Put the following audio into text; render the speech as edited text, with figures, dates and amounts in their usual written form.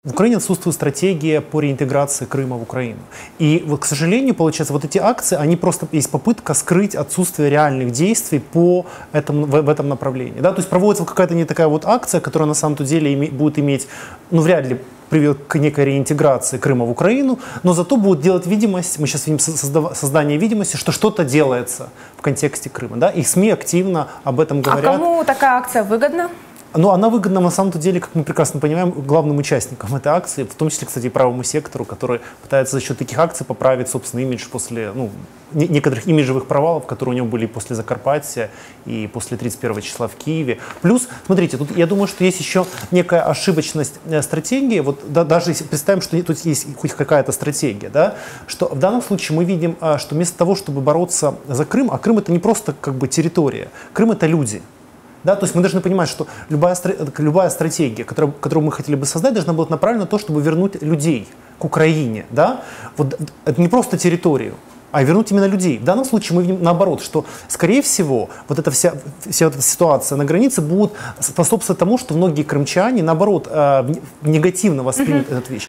В Украине отсутствует стратегия по реинтеграции Крыма в Украину. И, вот, к сожалению, получается, вот эти акции, они просто есть попытка скрыть отсутствие реальных действий по этому, в этом направлении. Да? То есть проводится какая-то не такая вот акция, которая на самом деле будет иметь, ну, вряд ли приведет к некой реинтеграции Крыма в Украину, но зато будет делать видимость, мы сейчас видим создание видимости, что что-то делается в контексте Крыма. Да? И СМИ активно об этом говорят. А кому такая акция выгодна? Но она выгодна на самом деле, как мы прекрасно понимаем, главным участникам этой акции, в том числе, кстати, и правому сектору, который пытается за счет таких акций поправить собственный имидж после некоторых имиджевых провалов, которые у него были после Закарпаття и после 31 числа в Киеве. Плюс, смотрите, тут я думаю, что есть еще некая ошибочность стратегии. Вот да, даже если представим, что тут есть хоть какая-то стратегия, да, что в данном случае мы видим, что вместо того, чтобы бороться за Крым, а Крым это не просто как бы территория, Крым это люди. Да, то есть мы должны понимать, что любая стратегия, которую мы хотели бы создать, должна быть направлена на то, чтобы вернуть людей к Украине. Да? Вот, это не просто территорию, а вернуть именно людей. В данном случае мы видим наоборот, что, скорее всего, вот эта вся эта ситуация на границе будет способствовать тому, что многие крымчане, наоборот, негативно воспримут эту вещь.